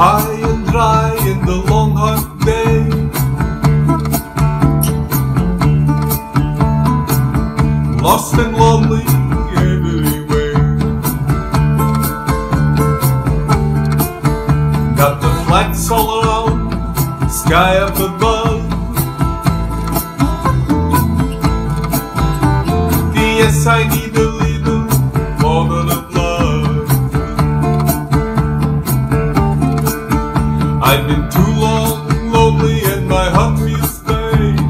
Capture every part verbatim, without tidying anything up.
high and dry in the long hot day. Lost and lonely everywhere. Got the flags all around, sky up above. Yes, I need a little more than a love. I've been too long lonely and my heart feels pain.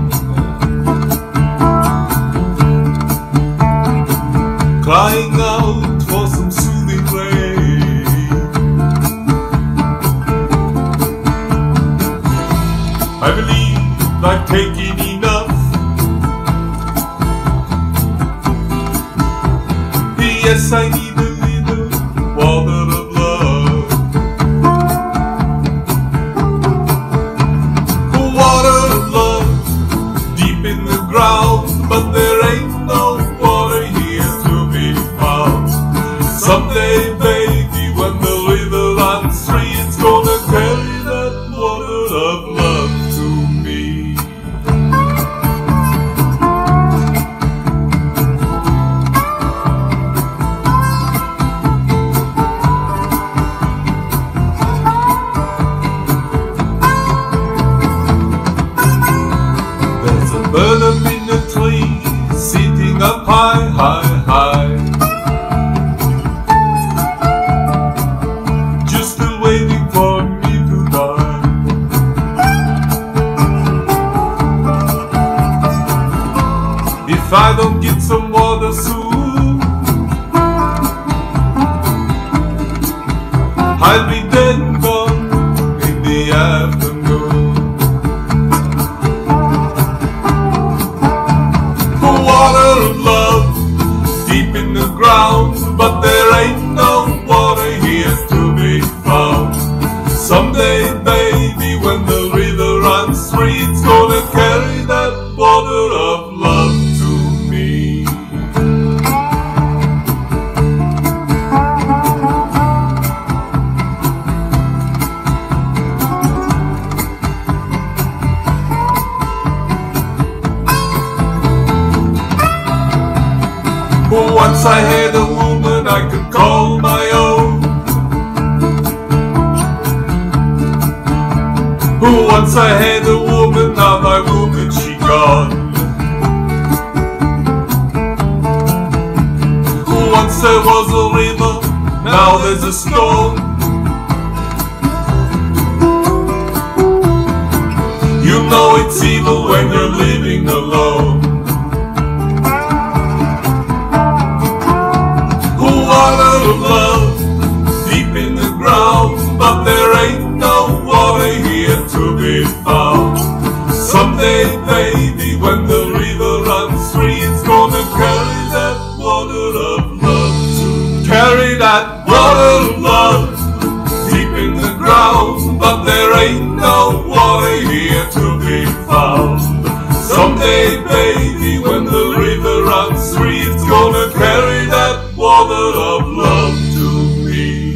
Crying out for some soothing rain. I believe I've taken enough. Yes, I need a little water of love. Water of love, deep in the ground, but there ain't no water here to be found. Someday, baby, when the river runs free, it's gonna carry that water of love to me. Bird up in a tree, sitting up high, high, high, just still waiting for me to die. If I don't get some water soon, I'll be dead and gone in the afternoon. Water of love, deep in the ground, but there ain't no water here to be found. Someday, baby, when the river runs free, it's gonna carry that water of love to me. Once I had a woman I could call my own. Once I had a woman, now my woman she gone. Once there was a river, now there's a storm. You know it's evil when you're living alone. Water of love, deep in the ground, but there ain't no water here to be found. Someday, baby, when the river runs free, it's gonna carry that water of love to carry that water of love, deep in the ground, but there ain't no water here to be found. Someday, baby, when the river runs free, it's gonna carry that water of love to me.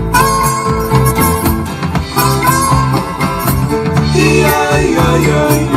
Yeah, yeah, yeah.